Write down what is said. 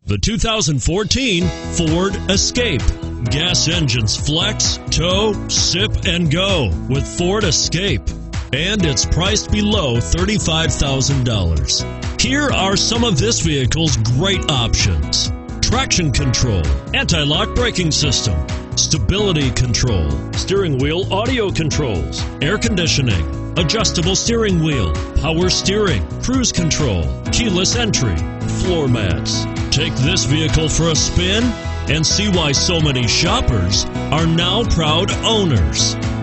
The 2014 Ford Escape. Gas engines flex, tow, sip, and go with Ford Escape. And it's priced below $35,000. Here are some of this vehicle's great options: traction control, anti-lock braking system, stability control, steering wheel audio controls, air conditioning, adjustable steering wheel, power steering, cruise control, keyless entry, floor mats. Take this vehicle for a spin and see why so many shoppers are now proud owners.